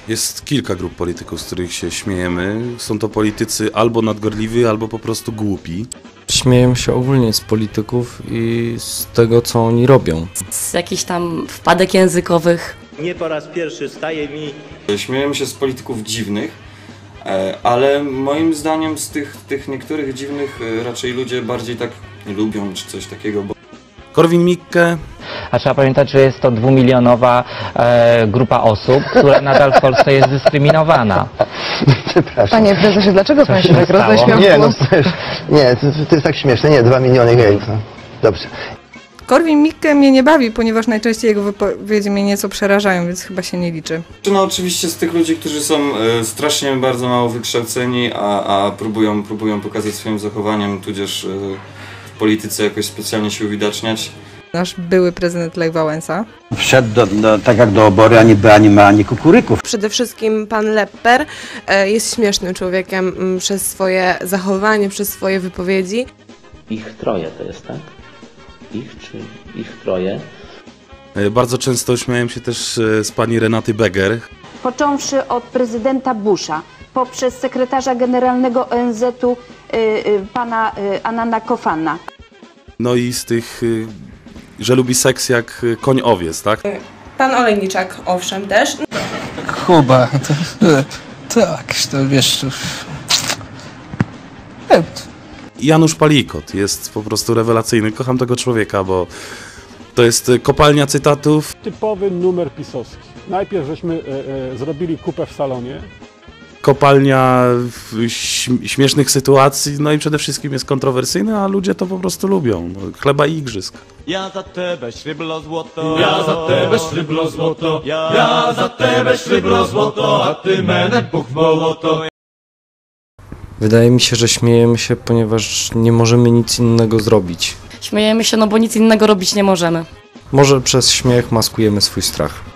Jest kilka grup polityków, z których się śmiejemy. Są to politycy albo nadgorliwi, albo po prostu głupi. Śmieję się ogólnie z polityków i z tego, co oni robią. Z jakichś tam wpadek językowych. Nie po raz pierwszy staje mi... Śmieję się z polityków dziwnych, ale moim zdaniem z tych niektórych dziwnych raczej ludzie bardziej tak nie lubią czy coś takiego. Korwin-Mikke. A trzeba pamiętać, że jest to 2-milionowa grupa osób, która nadal w Polsce jest dyskryminowana. Przepraszam. Panie prezesie, dlaczego pan się tak roześmiał? Nie, no nie, to jest tak śmieszne. Nie, 2 miliony gejów. No. Dobrze. Korwin-Mikke mnie nie bawi, ponieważ najczęściej jego wypowiedzi mnie nieco przerażają, więc chyba się nie liczy. No oczywiście z tych ludzi, którzy są strasznie bardzo mało wykształceni, a próbują pokazać swoim zachowaniem, tudzież w polityce jakoś specjalnie się uwidaczniać. Nasz były prezydent Lech Wałęsa. Wszedł tak jak do obory, ani kukuryków. Przede wszystkim pan Lepper jest śmiesznym człowiekiem przez swoje zachowanie, przez swoje wypowiedzi. Ich troje to jest, tak? Ich czy ich troje? Bardzo często śmiałem się też z pani Renaty Beger. Począwszy od prezydenta Busha, poprzez sekretarza generalnego ONZ-u pana Anana Kofana. No i z tych, że lubi seks jak koń owiec, tak? Pan Olejniczak, owszem, też. Kuba, tak, to wiesz... Janusz Palikot jest po prostu rewelacyjny. Kocham tego człowieka, bo to jest kopalnia cytatów. Typowy numer pisowski. Najpierw żeśmy zrobili kupę w salonie. Kopalnia śmiesznych sytuacji, no i przede wszystkim jest kontrowersyjny, a ludzie to po prostu lubią. No, chleba i igrzysk. Ja za tebe śryblo złoto, ja za tebe śryblo złoto, ja za tebe śryblo złoto, a ty menę puch moloto. Wydaje mi się, że śmiejemy się, ponieważ nie możemy nic innego zrobić. Śmiejemy się, no bo nic innego robić nie możemy. Może przez śmiech maskujemy swój strach.